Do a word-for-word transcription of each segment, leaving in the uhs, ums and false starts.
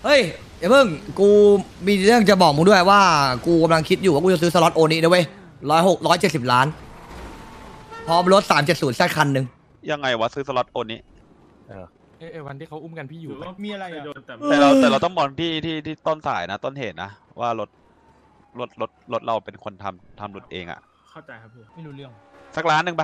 เฮ้ยอย่าเพิ่งกูมีเรื่องจะบอกมึงด้วยว่ากูกำลังคิดอยู่ว่ากูจะซื้อสล็อตโอนี้นะเว้ยร้อยหกร้อยเจ็ดสิบล้านพร้อมรถสามเจ็ดศูนย์แซดคันหนึ่งยังไงวะซื้อสล็อตโอนี้เออเอวันที่เขาอุ้มกันพี่อยู่มีอะไรอ่ะแต่เราแต่เราต้องมองที่ที่ที่ต้นสายนะต้นเหตุนะว่ารถรถรถรถเราเป็นคนทำทำรถเองอ่ะเข้าใจครับพี่ไม่รู้เรื่องสักล้านหนึ่งไป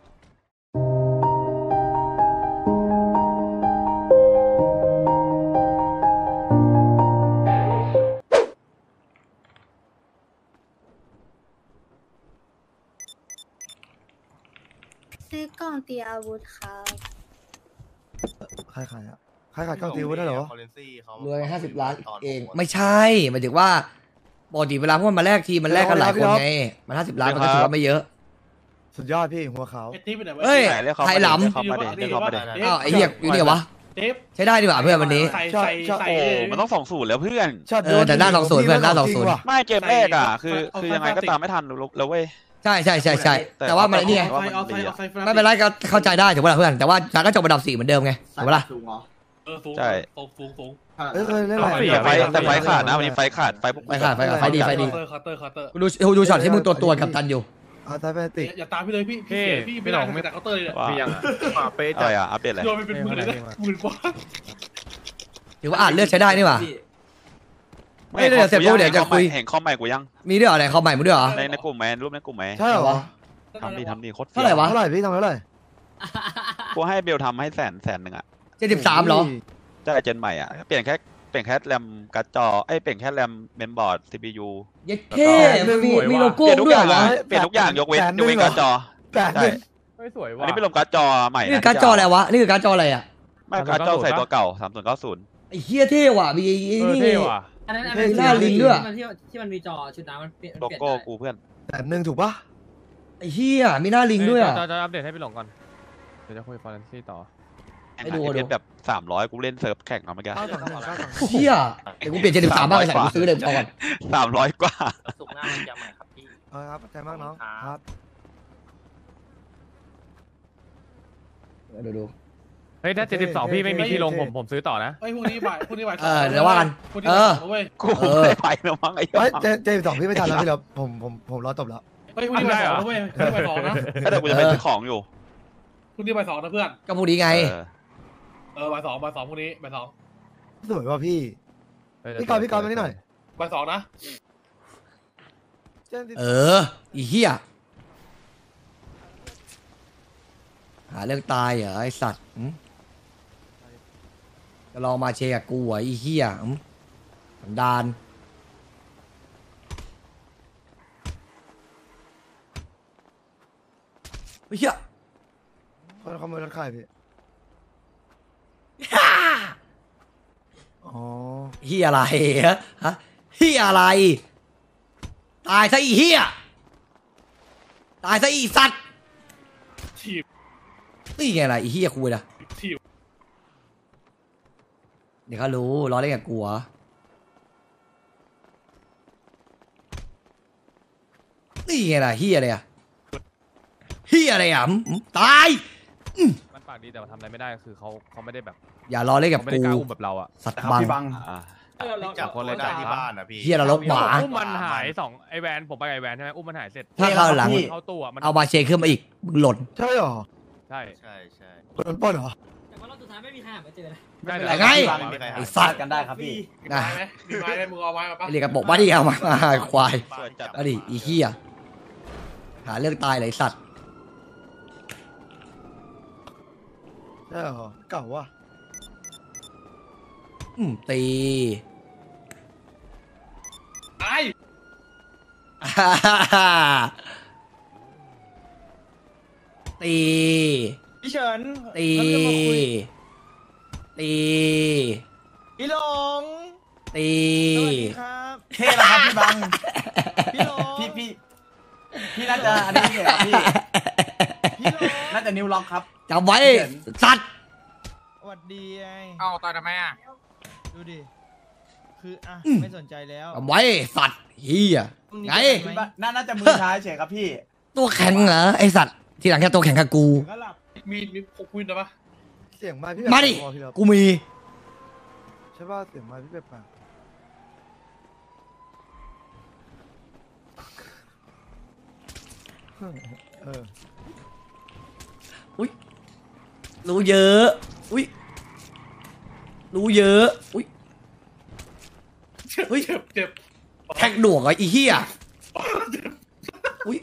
ซื้อกล่องตีอาวุธครับใครขายอ่ะใครขายกล่องตีอาวุธได้เหรอรวยห้าสิบล้านเองไม่ใช่หมายถึงว่าปกติเวลาพวกมันมาแลกทีมันแลกกันหลายคนไงมันห้าสิบล้านมันก็ถือว่าไม่เยอะสุดยอดพี่หัวขาวเฮ้ยไทยหล้ำอ้าวไอ้เหี้ยอยู่เนี่ยวะใช้ได้ดีกว่าเพื่อนวันนี้โอ้มันต้องสองศูนย์แล้วเพื่อนเออแต่หน้าสองศูนย์เพื่อนหน้าสองศูนย์ไม่เกมแรกอ่ะคือคือยังไงก็ตามไม่ทันแล้วเว้ยใช่ใช่ใช่ใช่แต่ว่ามันนี่ไงไม่เป็นไรก็เข้าใจได้ถูกป่ะเพื่อนแต่ว่าการก็จบระดับสี่เหมือนเดิมไงถูกป่ะใช่สูงสูงสูงเอ้ยเคยเล่นอะไรไฟแต่ไฟขาดนะวันนี้ไฟขาดไฟไฟขาดไฟขาดไฟดีไฟดีคัตเตอร์คัตเตอร์ดูดูช็อตที่มึงตัวตัวกับตันอยู่อ่าตายไปติอย่าตามพี่เลยพี่พี่พี่ไม่หลงไม่แต่คัตเตอร์เลยพี่ยังอ่ะเป๊ะใจอ่ะอัปเดตเลยโดนไปเป็นหมื่นเลยหมื่นกว่าถือว่าอ่านเลือกใช้ได้นี่หว่าไม่เดี๋ยวเสร็จปุ๊บเดี๋ยวจะคุยเห็นข้อใหม่กูยังมีด้วยอะไรข้อใหม่มึงด้วยเหรอในในกลุ่มไหมรูปในกลุ่มไหมใช่เหรอทำดีทำดีโคตรเท่าไหร่วะเท่าไหร่พี่ทำเท่าไหร่กูให้เบลทำให้แสนแสนหนึ่งอ่ะเจ็ดสิบสามเหรอใช่เจนใหม่อ่ะเปลี่ยนแค่เปลี่ยนแค่แรมการ์ดจอเอ้ยเปลี่ยนแค่แรมเมมบอร์ด ซี พี ยูเย็ดเท่มีมีโลโก้ด้วยเหรอเปลี่ยนทุกอย่างยกเว้นยกเว้นการ์ดจอใช่ไม่สวยว่ะอันนี้ไม่ลงการ์ดจอใหม่นี่คือการ์ดจออะไรวะนี่คือการ์ดจออะไรอ่ะไม่การ์ดจอใส่ตัวเก่าสามศูนย์เก้าศูนย์ไอ้เฮียเท่ว่ะมีนี่เท่ว่ะอันนั้นอันนั้นหน้าลิงด้วยที่ที่มันมีจอชุดน้ำมันเปลี่ยนโลโก้กูเพื่อนแต่หนึ่งถูกปะไอ้เฮียมีหน้าลิงด้วยอ่ะจะจะอัปเดตให้พี่หลงก่อนเดี๋ยวจะคุยฟอร์เรนซี่ต่อให้ดูเป็นแบบสามร้อยกูเล่นเซิร์ฟแข่งเอาเมื่อกี้เฮียเดี๋ยวกูเปลี่ยนเจ็ดสิบสามบ้างไปใส่กูซื้อเลยก่อนสามร้อยกว่าสุกหน้ามันจะใหม่ครับพี่เออครับใจมากน้องครับดูดูเฮ้ยถ้าเจ็ดสิบสองพี่ไม่มีที่ลงผมผมซื้อต่อนะเฮ้ยพรุ่งนี้บ่ายพรุ่งนี้บ่ายเออเดี๋ยวว่ากันเออกูไม่ไปแล้วมั้งไอ้เจ็ดเจ็ดสิบสองพี่ไม่ทันแล้วพี่เราผมผมผมรอจบแล้วเฮ้ยพรุ่งนี้บ่ายสองนะเว้ยพรุ่งนี้บ่ายสองนะแต่กูจะไปซื้อของอยู่พรุ่งนี้บ่ายสองนะเพื่อนก็พรุ่งนี้ไงเออบ่ายสองบ่ายสองพรุ่งนี้บ่ายสองสวยว่ะพี่พี่กอนพี่กอนมานี่หน่อยบ่ายสองนะเอออีเหี้ยหาเรื่องตายเหรอไอสัตว์จะลองมาเชียร์กับกูเหรออีเหี้ยสันดานเหี้ยคนขโมยรถใครพี่อ๋อเหี้ยอะไรฮะเหี้ยอะไรตายซะอีเหี้ยตายซะอีสัตว์ทีบนี่ไงล่ะอีเหี้ยคุยล่ะทีบเดี๋ยวเขารู้ล้อเล่นกับกูเหรอนี่ไงล่ะเหี้ยอะไรอะเหี้ยอะไรอ่ะตายมันปากดีแต่ทำอะไรไม่ได้คือเขาเขาไม่ได้แบบอย่ารอเล่นกับกูไม่ได้กล้าอุ้มแบบเราอะสัตว์บังจับคนเลยได้ที่บ้านนะพี่เฮียเราลกหมาอุ้มมันหายสองไอแวนผมไปไอแวนใช่ไหมอุ้มมันหายเสร็จถ้าเข้าหลังเข้าตัวมันเอาบาเชขึ้นมาอีกมึงหล่นใช่หรอใช่ใช่ใช่โดนป้อนเหรอแต่ว่าเราสุดท้ายไม่มีใครหาไม่เจอเลยไม่เป็นไรไงไอ้สัตว์กันได้ครับพี่นะมีไม้ได้มึงเอาไม้มาปะเรียกกระบอกมาดิเอามาควายมาดิอีเหี้ยหาเรื่องตายเลยสัตว์ใช่หรอเก่าว่ะอืมตีไอ้ตีพี่เฉินตีตีพี่หลงตีสวัสดีครับเท่แล้วครับพี่บังพี่หลงพี่พี่พี่น่าจะอันนี้เหรอพี่พี่หลงน่าจะนิ้วล็อกครับจำไว้สัตว์สวัสดีไอ้เอาต่อยทำไมอ่ะดูดิคืออ่ะไม่สนใจแล้วจำไว้สัตว์เฮียไงน่าจะมือช้าเฉยครับพี่ตัวแข็งเหรอไอสัตว์ทีหลังแค่ตัวแข็งกับกูมีมีพกพื้นได้ปะเสียงมาพี่มาดิกูมีใช่ช่ป่ะเสียงไม้พี่เป็ดปะเอออุ้ยรู้เยอะ อุ้ยรู้เยอะ อุ้ยเจ็บเฮ้ยเจ็บเจ็บแท็กหน่วงไอ้อีเหี้ยอุ้ย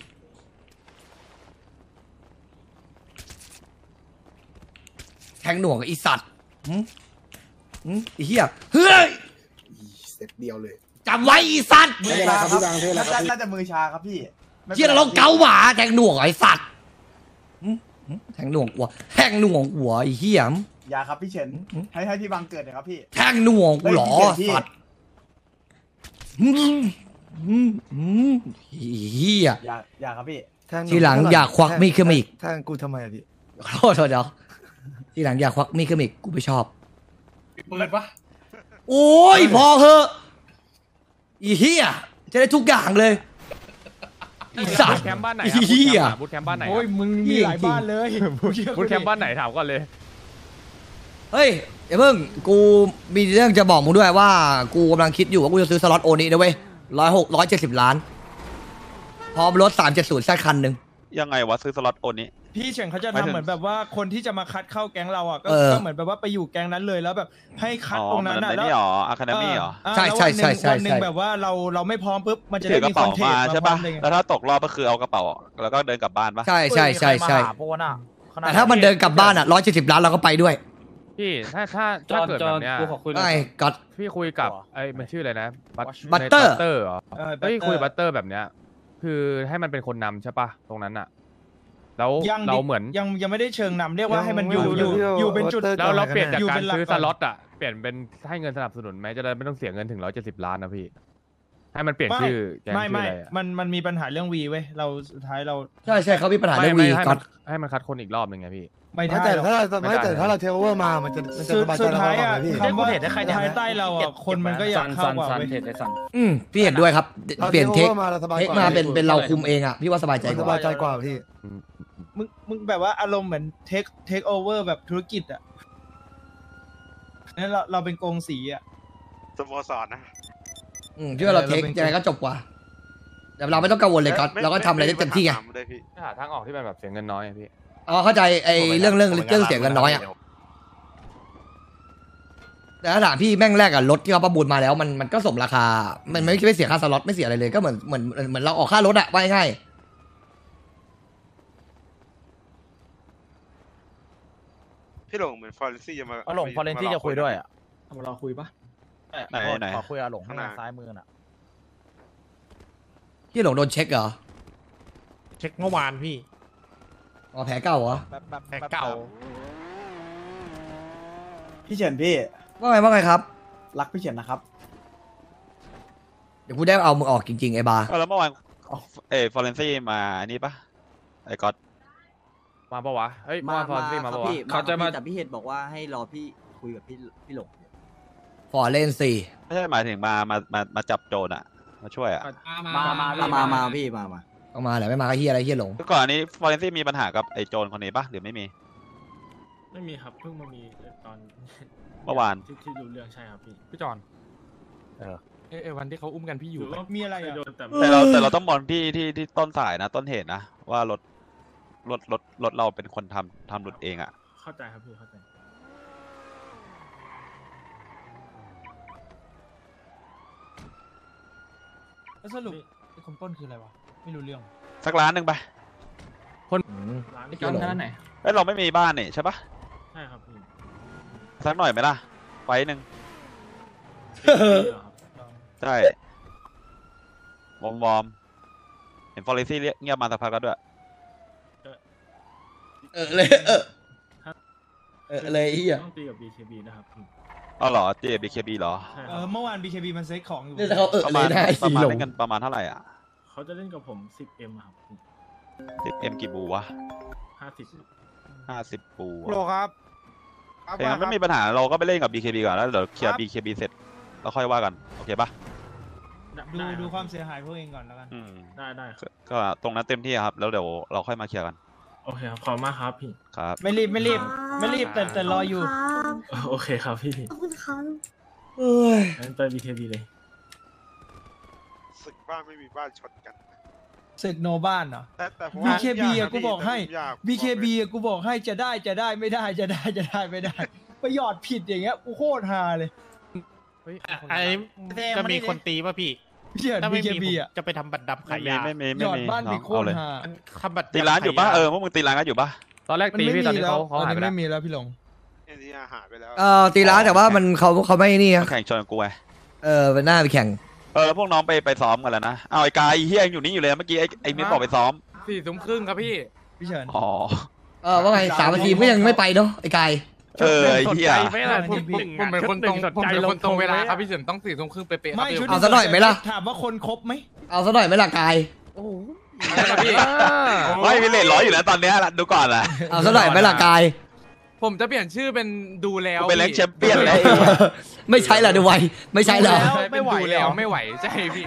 แท็กหน่วงไอ้สัตว์หืมหืมไอ้เหี้ยเฮ้ยเซตเดียวเลยจำไว้ไอ้สัตว์ไม่เป็นไรครับพี่บางเท่าไหร่น่าครัจะบพี่น่าจะมือชาครับพี่ไม่ป็นเหี้ยไรเราลองเกาหมาแท็กหน่วงไอ้สัตว์หืมหืมแท็กหน่วงหัวแท็กหน่วงหัวไอ้เหี้ยอย่าครับพี่เฉินหืมให้ให้พี่บังเกิดหน่อยครับพี่แท็กหน่วงกูเหรอเฮ้ยพี่สัตว์หืมหืมหืมเหี้ยอย่าอย่าครับพี่แทงนูทีหลังเท่ไร่อย่าควักมีดขึ้นมาอีกแทงกูทำไมอะพี่ขอโทษเดี๋ยวทีหลังอยากควักมีดขึ้นมาอีกกูไม่ชอบปืนปะโอ้ยพอเหอะอีเหี้ยจะได้ทุกอย่างเลยอีสัตบูว์ธแคมป์บ้านไหนอีอะเหี้ยบูธแคมป์บ้านไหนอะโอ้ยมึงมีหลายบ้านเลยบูธแคมป์บ้านไหนถามก่อนเลยเฮ้ยอย่าเพิ่งกูมีเรื่องจะบอกมึงด้วยว่ากูกำลังคิดอยู่ว่ากูจะซื้อสล็อตโอนี้นะเว้ยร้อยหกร้อยเจ็ดสิบล้านพร้อมรถสามเจ็ดศูนย์แซดคันหนึ่งยังไงวะซื้อสล็อตโอนนี้พี่เฉิงเขาจะหมายถึทำงเหมือนแบบว่าคนที่จะมาคัดเข้าแก๊งเราอ่ะก็เออก็เหมือนแบบว่าไปอยู่แก๊งนั้นเลยแล้วแบบให้คัดอ๋อตรงเหมืนั้อนนในอ่ะแล้วนี่หรออะคาเดมี่หรออ่าใช่แล้วใช่วันหนึ่งใช่ใช่วันหนึ่งใช่แบบว่าเราเราไม่พร้อมปุ๊บมันจะถืได้อกระมีคอเป๋านเทมาสใช่มาพร้อปะมเลยไงแล้วถ้าตกรอบก็คือเอากระเป๋าแล้วก็เดินกลับบ้านปะใช่ใช่ใช่ใช่พวกน่ะแต่ถ้ามันเดินกลับบ้านอ่ะร้อยเจ็ดสิบล้านเราก็ไปด้วยพี่ถ้าถ้าถ้าเกิดแบบเนี้ยไอ้ก๊อตพี่คุยกับไอ้มันชื่ออะไรนะบัตเตอร์บัตเตอร์เหรอเออเฮ้ย Butter คุยบัตเตอร์แบบเนี้ย คือให้มันเป็นคนนำใช่ปะตรงนั้นอะแล้วยังเราดิเหมือนยังยังไม่ได้เชิงนำเรียกว่าให้มันอยู่ยังอยู่ไม่รู้อยู่เป็นจุดว่าแล้วเราเปลี่ยนจากอยู่การเป็นหลักซื้อก่สอนล็อตอะเปลี่ยนเป็นให้เงินสนับสนุนไหมจะได้ไม่ต้องเสียเงินถึงร้อยเจ็ดสิบล้านนะพี่ ให้มันเปลี่ยนไม่ชื่อแกงไม่ชื่อไม่อะไรอะมันมันมีปัญหาเรื่องวีเว้ยเราสุดท้ายเราใช่ใช่เขามีปัญหาไม่เรื่องไม่วีให้ก๊มัอน ตให้มันคัดคนอีกรอบหนึ่งไงพี่ไม่ไม่ได้แต่หรอกถ้าเราไม่ไม่ได้แต่ถ้าเราเทคโอเวอร์มามันจะมันจะสุสดบายใจสุดเราท้ายก่อนอ่ะนะพี่คำว่าภายใต้เราอ่ะคนมันก็อยากเข้ากว่าเว้ยอืมพี่เห็นด้วยครับเราเปลี่ยนเทคโอวอร์มาเราสบายเทคกว่ามาเป็นเป็นเราคุมเองอ่ะพี่ว่าสบายใจมันกสบาว่ายใจกว่าพี่มึงมึงแบบว่าอารมณ์เหมือนเทคเทคโอเวอร์แบบธุรกิจอ่ะนั่นเราเราเป็นกงสีอ่ะสโมสรนะอืมพี่ว่าเราเทคเราเป็นยังไงก็จบกว่าแต่เราไม่ต้องกังวลเลยก๊อตเราก็ทำอะไรได้เต็มที่ไงหาทางออกที่เป็นแบบเสียเงินน้อยอะพี่อ๋อเข้าใจไอ้เรื่องเรื่องเรื่องเสียเงินน้อยอ่ะแต่ถ้าถามพี่แม่งแรกอะรถที่เขาประมูลมาแล้วมันมันก็สมราคา มันไม่ไม่เสียค่าสล็อตไม่เสียอะไรเลยก็เหมือนเหมือนเหมือนเราออกค่ารถอะว่าง่ายพี่หลงเหมือนฟอร์เรนซี่จะมาเอาหลงฟอร์เรนซี่จะคุยด้วยอ่ะเราคุยปะไหนไหนขอคุยอาหลงข้างหน้าซ้ายมือน่ะพี่หลงโดนเช็คเหรอเช็คเมื่อวานพี่อ๋อแผลเก่าเหรอแบบแบบแผลเก่าพี่เฉินพี่ว่าไงว่าไงครับรักพี่เฉินนะครับเดี๋ยวกูได้เอามึงออกจริงๆไอ้บาเอาแล้วเมื่อวานเอ้ฟอร์เรนซี่มาอันนี้ปะไอ้ก๊อตมาปะวะเฮ้ยมาฟอนซี่มาปะวะเขาจะมาแต่พี่เห็นบอกว่าให้รอพี่คุยกับพี่พี่หลงฟอร์เรนสี่ไม่ใช่หมายถึงมามามามาจับโจรอะมาช่วยอะมามามามาพี่มามาเอามาแหละไม่มาก็เฮียอะไรเฮียหลงก็ก่อนอันนี้ฟอร์เรนซี่มีปัญหากับไอ้โจรคนนี้ปะหรือไม่มีไม่มีครับเพิ่งมามีตอนเมื่อวานที่ที่รู้เรื่องใช่ครับพี่พี่จอนเออเอวันที่เขาอุ้มกันพี่อยู่หว่ามีอะไรอ่ะโดนแต่แต่เราแต่เราต้องมองที่ที่ที่ต้นสายนะต้นเหตุนะว่ารถรถรถรถเราเป็นคนทำทำหลุดเองอะเข้าใจครับพี่เข้าใจแล้วสรุปไอ้คนปล้นคืออะไรวะไม่รู้เรื่องสักล้านหนึ่งไปร้านเฮียหลงเอ้ยเราไม่มีบ้านนี่ใช่ปะใช่ครับพี่สักหน่อยไหมล่ะไฟหนึ่งเหรอครับใช่วอมวอมเห็นฟอร์เรนซี่เงียบมาสักพักแล้วด้วยเออเลยเออเออเลยเฮียต้องตีกับ บี เค บี นะครับพี่อ๋อเหรอเจบีเคบีเหรอใช่คเอรัอบ เมื่อวาน บี เค บี มันเซ็ตของอยู่นี่ถ้าเขาเออประเลมาณยได้ประสีมาณหลงได้เงินประมาณเท่าไหร่อ่ะเขาจะเล่นกับผม สิบ เอ็ม ครับพี่สิบเอ็มกี่บูวะห้าสิบห้าสิบบูโลครับแต่งั้นไม่มีปัญหาเราก็ไปเล่นกับ บี เค บี ก่อนแล้วเดี๋ยวเคลียร์ บี เค บี เสร็จแล้วค่อยว่ากันโอเคปะดูดูความเสียหายพวกเองก่อนแล้วกันอืมได้ได้ครับก็ตรงนั้นเต็มที่ครับแล้วเดี๋ยวเราค่อยมาเคลียร์กันโอเคครับขอบคุณมากครับพี่ครับไม่รีบไม่รีบ ไม่รีบแต่แต่รออยู่ครับโอเคครับพี่ขอบคุณครับเอ้ยงั้นเปิด บี เค บี เลยศึกบ้านไม่มีบ้านชนกันศึกโนบ้านเหรอแต่แต่ผมบีว่าเค บียาอะนะกูพี่บอกให้แต่ผมยากบี เค บี อะกูบอกให้จะได้จะได้ไม่ได้จะได้จะได้ไม่ได้ไปหยอดผิดอย่างเงี้ยกูโคตรฮาเลยเฮ้ยไอ้จะมีคนตีป่ะพี่เหี้ยถ้าบีไม่เคมีบีผมอะจะไปทำบัตรดำไม่ขายมียาไม่มีหไม่ยอดมีบ้านน้อมีงโคเอาตเลรยฮาทำบัตรตีร้านอยู่ปะขเออพวกมึงตีร้านกันอยู่ปะตอนแรกมันตีไม่พี่ตอนมีนี้แล้วเขาเขาตอนหายไปนี้แล้วไม่มีแล้วพี่หลงไอ้นี่หายไปแล้วเออตีร้านแต่ว่ามันเขาเขาไม่นี่อะแข่งชนกับกูไงเออเป็นหน้าไปแข่งเออแล้วพวกน้องไปไปซ้อมกันแล้วนะเอาไอ้กายเฮียยังอยู่นี่อยู่เลยเมื่อกี้ไอ้ไอ้มิตรบอกไปซ้อมสี่ทุ่มครึ่งครับพี่พี่เฉินอ๋อเออว่าไงสามนาทีก็ยังไม่ไปเนาะไอ้กายเออไอ้เฮียสนใจไหมล่ะผมผมผมเป็นคนตรงผมเป็นคนตรงเวลาครับพี่เฉินต้องสี่ทุ่มครึ่งเป๊ะๆครับไม่ชุดเอาซะหน่อยไหมล่ะถามว่าคนครบไหมเอาซะหน่อยไหมล่ะกายพี่ไม่มีเลทร้อยอยู่แล้วตอนเนี้ยละดูก่อนละเอาซะหน่อยไหมล่ะกายผมจะเปลี่ยนชื่อเป็นดูแล้วกูเป็นแรงแชมเปี้ยนเลยไม่ใช่เหรอดูไวไม่ใช่เหรอไม่ไหวแล้วไม่ไหวใช่พี่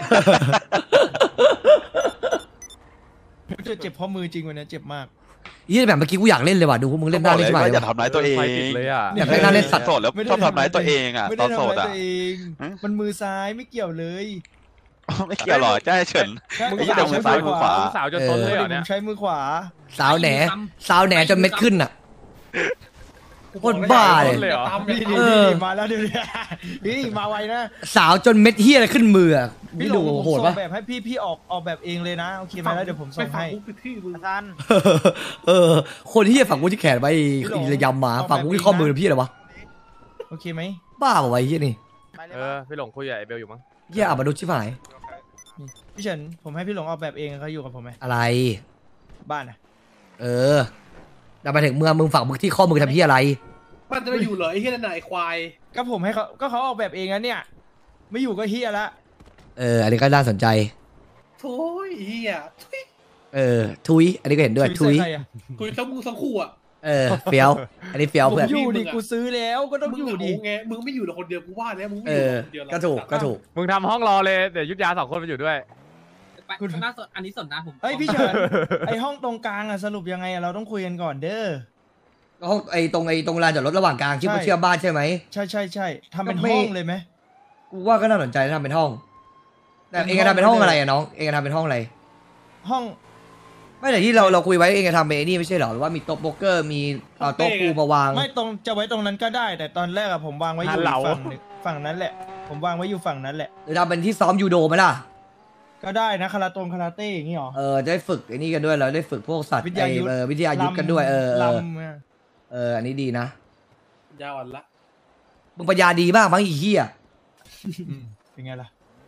จะเจ็บเพราะมือจริงวันนี้เจ็บมากยี่แบบเมื่อกี้กูอยากเล่นเลยว่ะดูพวกมึงเล่นหน้าเล่นใช่ไหมอย่าทำร้ายตัวเองไฟติดเลยอ่ะอยากเล่นหน้าเล่นสัตว์โสดแล้วไม่ได้ชอบทำร้ายตัวเองอ่ะไม่ตได้อนโสดทำร้ายอ่ะตัวเองฮะมันมือซ้ายไม่เกี่ยวเลยไม่เกี่ยวหรอใช่เฉินมึงไอ้เหี้ยเดี๋ยวมือซ้ายมือขวาสาวจะทนเลยเหรอผเนี่ยมใช้มือขวาสาวแหนสาวแหนจนเม็ดขึ้นอ่ะโคตรบ้าเลยเลยเหรอนี่เออมาแล้วดูดินี่มาไวนะสาวจนเม็ดเฮียอะไรขึ้นมืออะพี่พี่หลดูงผมโหดส่ปะงแบบให้พี่พี่ออกออกแบบเองเลยนะโอเคไหมแล้วเดี๋ยวผมส่งให้อาจารย์เออ คนที่ฝังกูที่แขนไว้พี่หลงระยำมาฝังกูที่ข้อมือพี่อะไรวะโอเคไหมบ้าเปล่าวะไอ้เฮียนี่เออพี่หลงคุยกับไอ้เบลอยู่มั้งเฮียอับมนุษย์ชิบหายพี่เฉินผมให้พี่หลงออกแบบเองเขาอยู่กับผมไหมอะไรบ้านอ่ะเออแต่ไปถึงเมืองมึงฝังมึงที่ข้อมือทำพี่อะไรมันจะไปอยู่เหรอไอ้เหี้ยนั่นไหนควายก็ผมให้เขาก็เขาออกแบบเองนะเนี่ย ไม่อยู่ก็เฮียละเออ อันนี้ก็น่าสนใจโถ่เหี้ยเออ ทุย อันนี้ก็เห็นด้วย ทุยใส่ใครอะคุยทั้งมึงทั้งคู่อ่ะเออ เฟี้ยว อันนี้เฟี้ยวผมเพื่อนอยู่ดิกูซื้อแล้วก็ต้องอยู่ดิไงมึงไม่อยู่แต่คนเดียวกูว่าแล้วมึงไม่เออยู่อคนเดียวก็ถูก ก็ถูกมึงทำห้องรอเลยเดี๋ยวยุทธยาสองคนไปอยู่ด้วยคุณน่าสนอันนี้สนนะผมเฮ้ยพี่เฉินไอห้องตรงกลางอะสรุปยังไงอะเราต้องคุยกันก่อนเด้อห้องไอ้ตรงไอ้ตรงลานจอดรถระหว่างกลางที่มันใช่เชื่อมบ้านใช่ไหมใช่ใช่ใช่ทำเป็นก็ไม่ห้องเลยไหมกูว่าก็น่าสนใจทำเป็นห้อง แต่เองจะทำเป็นห้องอะไรอะน้อง เองจะทำเป็นห้องอะไรห้องไม่แต่ที่เราเราคุยไว้เองจะทำเป็นไอ้นี่ไม่ใช่เหรอหรือว่ามีโต๊ะโป๊กเกอร์ มีเอาโต๊ะปูมาวางไม่ตรงจะไว้ตรงนั้นก็ได้ แต่ตอนแรกอะผมวางไว้อยู่หันเหลาฝั่งหนึ่งฝั่งนั้นแหละ ผมวางไว้อยู่ฝั่งนั้นแหละหรือทำเป็นที่ซ้อมยูโดไหมล่ะก็ได้นะคาราตรงคาราเต้อย่างงี้หรอเออจะได้ฝึกไอ้นี่กันด้วยเราได้ฝึกพวกสัตว์วิทยายุทธไอ้เออวิทยายุทธกันด้วยเออเออลำอะเอออันนี้ดีนะยาวอ่อนละมึงปัญญาดีบ้างมั้งอีเหี้ยเป็นไงล่ะ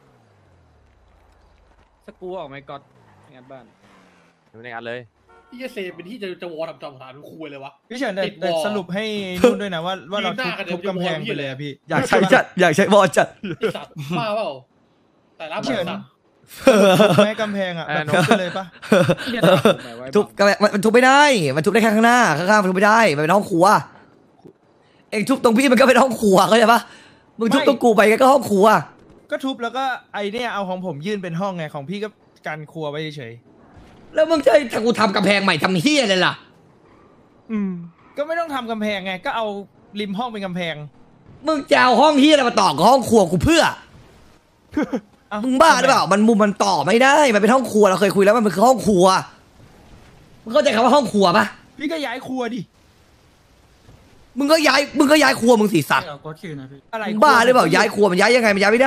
สกูออกไหมก๊อตงานบ้านอยู่ในงานเลยพี่จะเซเป็นที่จะจะวอทำจอมฐานทุกคุยเลยวะพี่เฉินแต่ติดแต่วอลสรุปให้นู่นด้วยนะว่าว่าเรายืนหทุน้าบกันเดี๋ทุยวบกำแพงจะวอลพี่ไปเลยอะพี่อยากใช้จัดอยากใช้บอลจัดไอ้สัตว์บ้าเปล่าแต่รับเฉินสัตว์ทุบแม่กำแพงอะแบบทุบไปเลยปะทุบก็มันมันทุบไม่ได้ มันทุบได้แค่ข้างหน้าข้างๆมันทุบไม่ได้มันเป็นห้องครัวเองทุบตรงพี่มันก็เป็นห้องครัวเข้าใจปะมึงทุบตรงกูไปก็ห้องครัวก็ทุบแล้วก็ไอเนี่ยเอาของผมยื่นเป็นห้องไงของพี่ก็กันครัวไว้เฉยแล้วมึงจะให้กูทำกำแพงใหม่ทำเฮียเลยล่ะๆก็ไม่ต้องทำกำแพงไงก็เอาริมห้องเป็นกำแพงมึงจะเอาห้องเฮียอะไรมาต่อกับห้องครัวกูเพื่อเอ้มึงบ้าหรือเปล่ามันมุมมันต่อไม่ได้ มันเป็นห้องครัวเราเคยคุยแล้วมันคือห้องครัวมึงเข้าใจคำว่าห้องครัวปะพี่ก็ย้ายครัวดิมึงก็ย้ายมึงก็ย้ายครัวมึงสิสัตว์เอาก๊อตคืนนะพี่อะไรมึงบ้าหรือเปล่าย้ายครัวมันย้ายยังไงมันย้ายไม่ได้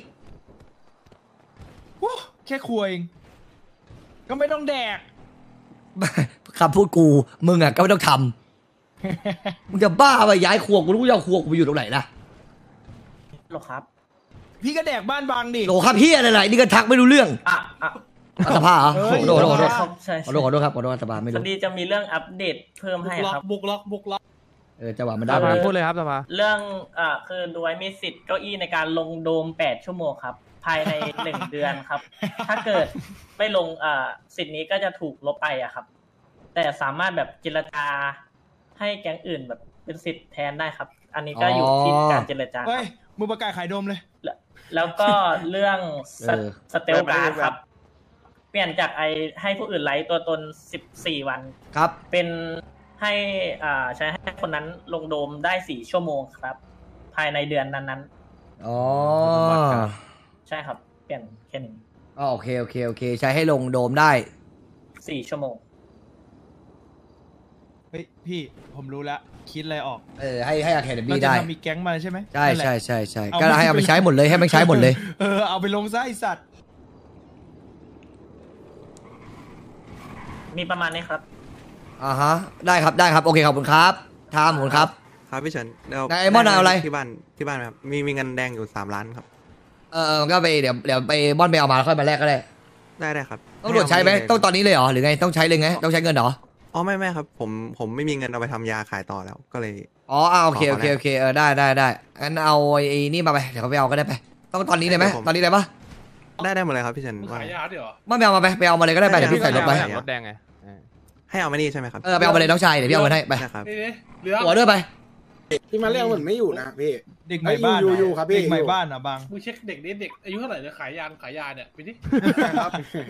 โอ้แค่ครัวเองก็ไม่ต้องแดกคำพูดกูมึงอ่ะก็ไม่ต้องทำมึงจะบ้าไปย้ายครัวกูรู้จะเอาครัวกูไปอยู่ตรงไหนล่ะหรอครับพี่ก็แดกบ้านบางดิโหครับเฮียอะไรๆนี่ก็ทักไม่รู้เรื่องอ่ะอ่ะอ่ะสภาเหรอเฮ้ยขอโทษขอโทษสภาใช่ขอโทษขอโทษครับขอโทษสภาไม่พอรู้ดีจะมีเรื่องอัปเดตเพิ่มบุให้กล็อครักบบุกล็อกบุกล็อกเออจังหวะมันสได้ภาเลยพูดเลยครับสภาเรื่องอ่าคือดูไว้มีสิทธิ์เก้าอี้ในการลงโดมแปดชั่วโมงครับ ภายใน หนึ่งเดือนครับ ถ้าเกิดไม่ลงอ่าสิทธิ์นี้ก็จะถูกลบไปอะครับ แต่สามารถแบบเจรจาให้แก๊งอื่นแบบเป็นสิทธิ์แทนได้ครับ อันนี้ก็อยู่ที่การเจรจาคเฮ้รัยบมือประกาศขายโดมเลยแล้วก็เรื่องสเออสเตลการ์ดครับ เปลี่ยนจากไอให้ผู้อื่นไลฟ์ตัวตนสิบสี่วันครับเป็นให้อ่าใช้ให้คนนั้นลงโดมได้สี่ชั่วโมงครับ ภายในเดือนนั้นอ๋อใช่ครับ เปลี่ยนแค่นี้อ๋อโอเคโอเคโอเค ใช้ให้ลงโดมได้สี่ชั่วโมงเฮ้ยพี่ผมรู้แล้วคิดอะไรออกเออให้ให้อะแคเดเรามี่จะได้ทำมีแก๊งมาใช่ไหมใช่นั่นแหละใช่ใช่ใช่เอาก็ไม่ให้เอาไปใช้หมดเลยให้มันใช้หมดเลยเออเอาไปลงซะไอสัตว์มีประมาณนี้ครับอ่าฮะได้ครับได้ครับโอเคขอบคุณครับทามขอบคุณครับครับพี่เฉินเดี๋ยวนายไอ้มอนเอาอะไรที่บ้านที่บ้านครับมีมีเงินแดงอยู่สามล้านครับเออเออก็ไปเดี๋ยวเดี๋ยวไปบอนไปเอามาแล้วค่อยมาแลกก็ได้ได้ได้ครับต้องตรวจใช้ไหมต้องตอนนี้เลยเหรอหรือไงต้องใช้เลยไงต้องใช้เงินเหรออ๋อไม่ไม่ครับผมผมไม่มีเงินเอาไปทำยาขายต่อแล้วก็เลยอ๋ออ่าโอเคขอโอเคขอแลกโอเคเออได้ได้ได้งั้นเอาไอ้นี่มาไปเดี๋ยวเขาไปเอาก็ได้ไปต้องตอนนี้เลยไหมเดี๋ยวผมตอนนี้เลยปะได้ได้หมดเลยครับพี่เฉินมึงว่าขายยาด้วยเหรอไม่ไปเอามาไปไปเอามาเลยก็ได้ไปเดี๋ยวพี่ใส่รถไปรถแดงไงเออให้เอามานี่ใช่ไหมครับเออไปเอามาเลยน้องชายเดี๋ยวพี่เอาเงินให้ไปได้ครับนี่นี่เหลืองหัวด้วยไปพี่มาเรียกเหมือนไม่อยู่นะพี่เด็กใหม่บ้านอยู่อยู่ครับพี่เด็กใหม่บ้านอ่ะบางมึงเช็คเด็กนี่เด็กอายุเท่าไหร่เนี่ยขายยาขายยาเนี่ยไปดิครับ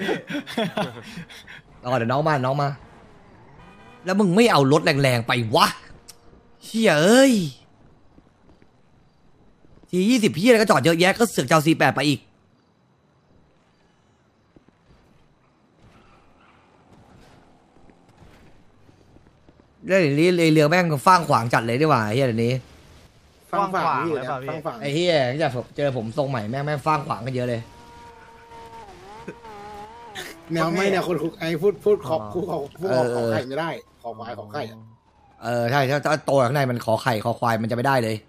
รอเดี๋ยวน้องมาน้องมา แล้วมึงไม่เอารถแรงๆไปวะเชี่ยเอ้ยทียี่สิบพี่อะไรก็จอดเยอะแยะก็เสือกเจ้าซีแปดไปอีกเรื่องนี้เลยเรือแม่งฟ้างขวางจัดเลยดีกว่าเฮียเดี๋ยวนี้ฟังฝั่งพี่ฟังฝั่งฟังฝั่งไอ้เฮียจะเจอผมทรงใหม่แม่งแม่งฟ้างขวางกันเยอะเลยแนวไม่แนวคนคุกไอ้พูดพูดขอบพูดขอพูดขอขอไข่ไม่ได้ ขอควายขอไข่อะเออใช่ถ้าถ้าโตข้างในมันขอไข่ขอควายมันจะไม่ได้เลย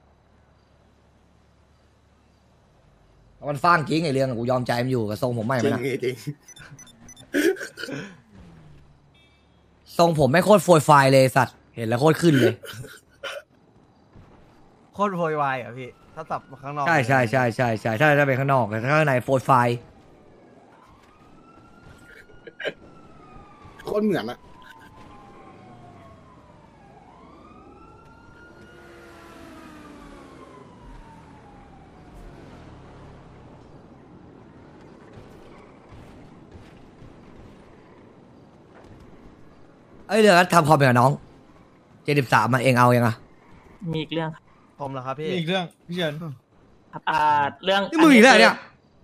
มันฟ้างจริงไอ้เรื่องกูยอมใจมันอยู่กับทรงผมใหม่จไหมริงนะจริงทรงผมไม่งโคตรโฟยไฟล์เลยสัตว์เห็นแล้วโคตรขึ้นเลยโคตรโวยวายเหรอพี่ ถ้าสับข้างนอกใช่ใช่ใช่ใช่ใช่ถ้าถ้าเป็นข้างนอกแต่ถ้าข้างในโฟยไฟล์โคตรเหมือนอะเอ้ยเรื่องนั้นทำคอมเป็นกับน้องเจ็ดสิบสามมาเองเอายังอ่ะมีอีกเรื่องครับผมเหรอครับพี่มีอีกเรื่องพี่เฉินครับอ่าเรื่องนี่มึงอีกแล้วเนี่ย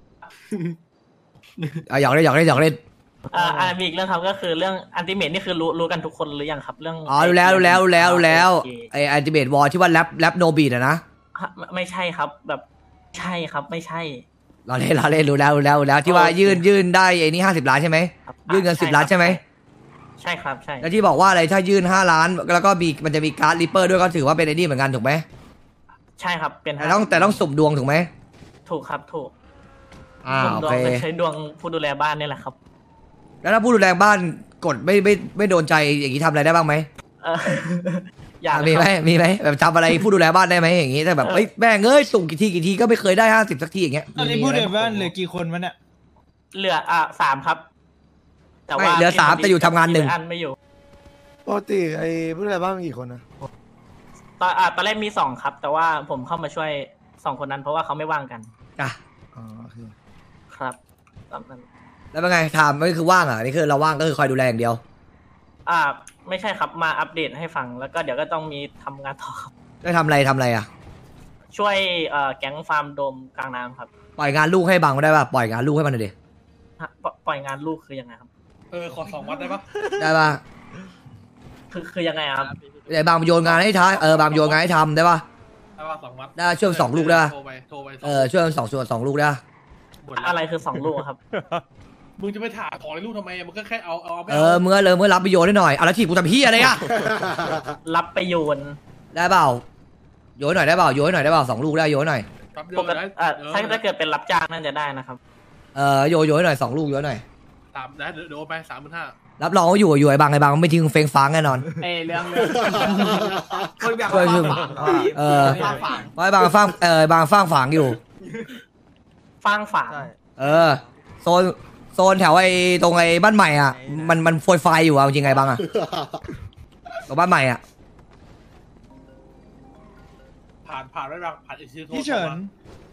อ่ะหยอกเล่นหยอกเล่นหยอกเล่นอ่าอ่ามีอีกเรื่องครับก็คือเรื่องอันติเมทนี่คือรู้รู้กันทุกคนหรือยังครับ เรื่องอ๋อรู้แล้วรู้แล้วรู้แล้วรู้แล้วโอเคไออันติเมทวอลที่ว่าแรปแรปโนบีดอะนะฮะไม่ไม่ใช่ครับ แบบใช่ครับไม่ใช่เราเล่นเราเล่นรู้แล้วรู้แล้วรู้แล้วที่ว่าโอเคยื่นยื่นได้ไอ้นี่ห้าสิบล้านใช่ไหมครับยื่นเงินอ่าสิบล้านใช่ไหมใช่ครับใช่แล้วที่บอกว่าอะไรถ้ายื่นห้าล้านแล้วก็มีมันจะมีการ์ดริปเปอร์ด้วยก็ถือว่าเป็นไอ้นี่เหมือนกันถูกไหมใช่ครับเป็นแต่ต้องแต่ต้องสุ่มดวงถูกไหมถูกครับถูกอ่าผมโอดวงเคเป็นใช้ดวงผู้ดูแลบ้านนี่แหละครับแล้วถ้าผู้ดูแลบ้านกดไม่ไม่ไม่โดนใจอย่างนี้ทำอะไรได้บ้างไหมเออ อยากมีไหมครับมีไหมแบบทำอะไรผู้ดูแลบ้านได้ไหมอย่างนี้ถ้าแบบเออเอ้ยแม่งเอ้ยสุ่มกี่ทีกี่ทีก็ไม่เคยได้ห้าสิบสักทีอย่างเงี้ยอันนี้พูดในบ้านเหลือกี่คนวะเนี่ยเหลืออ่าสามครับ แต่ไม่ว่าเหลือสามแต่อยู่ทำงานหนึ่งอันไม่อยู่ปกติไอ้ผู้ดูแลบ้านมีกี่คนนะตอนอ่าตอนแรกมีสองครับ แต่ว่าผมเข้ามาช่วยสองคนนั้นเพราะว่าเขาไม่ว่างกันอ่ะอ๋อโอเคครับตามนั้นแล้วเป็นไงถามไม่คือว่างอ่ะนี่คือเราว่างก็คือคอยดูแลอย่างเดียวอ่าไม่ใช่ครับมาอัปเดตให้ฟังแล้วก็เดี๋ยวก็ต้องมีทำงานต่อครับได้ทำอะไรทำอะไรอ่ะช่วยเอ่อแก๊งฟาร์มโดมกลางน้ำครับปล่อยงานลูกให้บังได้ป่ะปล่อยงานลูกให้มันหน่อยดิฮะปล่อยปล่อยงานลูกคือยังไงครับเออขอสองวัดได้ปะได้ป่ะคือคือยังไงอะครับเดี๋ยวบางโยนงานให้ท้ายเออบางโยนงานให้ทำได้ป่ะได้ปะสองวัดได้ช่วยสองลูกได้ปะโทรไปโทรไปเออช่วยสองส่วนสองลูกได้ปะอะไรคือสองลูกอะครับมึงจะไปถามของในลูกทำไมอะมึงก็แค่เอาเอาเอาไม่เอเอาอเมื่อเลยเมื่อรับไปโยนให้หน่อยเอาแล้วทีกูทำพี่อะไรอ่ะรับไปโยนได้เปล่าโยนหน่อยได้เปล่าโยนหน่อยได้เปล่าสองลูกได้โยนหน่อยครับเดี๋ปยวกตินะเอ่อเออถ้าถ้าเกิดเป็นรับจ้างน่าจะได้นะครับเออโยนโยนหน่อยสองลูกโยนหน่อยสามนะเดี๋ยวเดี๋ยวโอนไปสามหมื่นห้ารับรองว่าอยู่อยู่ไอ้บางไอ้บางไม่ทิ้งเฟ้งฟ้างแน่นอนเอ้ยเรื่องเรื่องคนแบบช่วยช่วยฝางๆพี่เออฝางฝางไว้บางฟ้างเออบางฟ้างฝางอยู่ฟางฝางเออโซนโซนแถวไอ้ตรงไอ้บ้านใหม่อ่ะมันมันโฟยไฟอยู่อ่ะจริงไงบางอ่ะตรงบ้านใหม่อ่ะผ่านผ่านได้บ้างผ่านไอซีโทรพี่เฉิน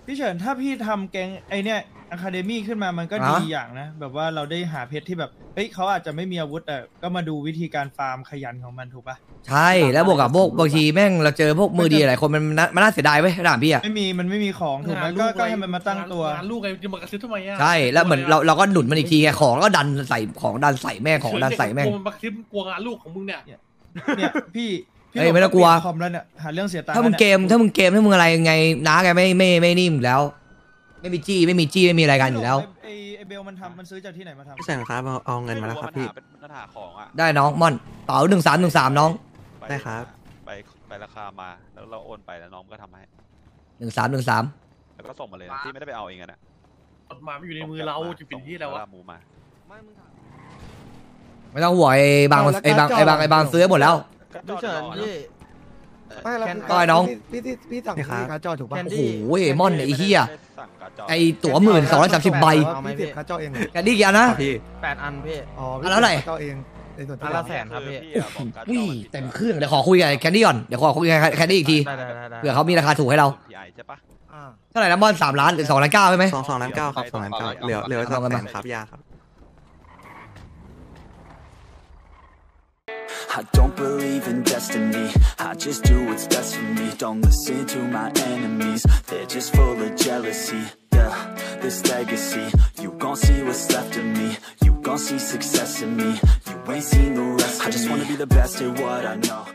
พี่เฉินถ้าพี่ทำแก๊งไอเนี้ยอะคาเดมี่ขึ้นมามันก็ดีอย่างนะแบบว่าเราได้หาเพชรที่แบบเฮ้ยเขาอาจจะไม่มีอาวุธแต่ก็มาดูวิธีการฟาร์มขยันของมันถูกปะใช่แล้วบวกกับพวกบางทีแม่งเราเจอพวกมือดีหลายคนมันน่ามันน่าเสียดายเว้ยถามพี่อะไม่มีมันไม่มีของถูกไหมงานลูก็กก็ให้มันมาตั้งตัวงานลูกไงจะมากระซิบทำไมอ่ะใช่แล้วเหมือนเราเราก็หนุนมันอีกทีไงของแล้วก็ดันใส่ของดันใส่แม่งของดันใส่แม่งกลัวมันมากระซิบกลัวงานลูกของมึงเนี่ยเนี่ยพี่พี่เอ้ยไม่ต้องกลัวเปลี่ยนคอมแล้วเนี่ยหาเรื่องเสียตังค์ถ้ามึงแล้วเกนี่ยมถ้ามึงเกมถ้ามึงอะไรไงน้าแกไม่ไม่ไม่นิ่มอยู่แล้ว ไม่มีจี้ไม่มีจี้ไม่มีอะไรกันอยู่แล้วไอไอเบลมันทำมันซื้อจากที่ไหนมาทำพี่เฉินครับเอาเอาเงินมาแล้วครับพี่เป็นปัญหาของอ่ะได้น้องม่อนเป๋าหนึ่งสามหนึ่งสามน้องได้ครับไปไปราคามาแล้วเราโอนไปแล้วน้องก็ทำให้หนึ่งสามหนึ่งสามแล้วก็ส่งมาเลยนะที่ไม่ได้ไปเอาเองอะนะกฎหมายไม่อยู่ในมือเราจะเป็นที่แล้วส่งวะมูมาไม่ต้องห่วงไอ้บางไอ้บางไอ้บางไอ้บางซื้อหมดแล้วพี่เฉินพี่ไม่แล้วแคนคือก้อยน้องพี่พี่พี่สั่งนี่ครับพี่การ์ดจอถูกป่ะแคนโอ้ดี้โหม่อนไอ้เหี้ยสั่งการ์ดจอไอ้ตั๋วหมื่นสองร้อยสามสิบใบเอาไหมพี่การ์ดจอเองเหรอแกนี่กี่อันนะพี่แปดอันพี่อ๋ออันละเท่าไหร่การ์ดจอเองในส่วนอันละแสนครับพี่พี่อะบอกการ์ดจออุ้ยมันผิดเต็มเครื่องเดี๋ยวขอคุยกับแคนดี้ก่อนเดี๋ยวขอคุยกับแคนดี้อีกทีได้ได้ได้ได้เผื่อเขามีราคาถูกให้เราพี่ไอใช่ปะอ่าเท่าไหร่นะม่อนสามล้านหรือสองล้านเก้าใช่ไหมสองสองล้านเก้าครับสองล้านเก้าเหลือเหลือสองแสนครับยาครับ I don't believe in destiny, I just do what's best for me. Don't listen to my enemies, they're just full of jealousy. Yeah, this legacy, you gon' see what's left of me. You gon' see success in me, you ain't seen the rest of me. I just wanna be the best at what I know.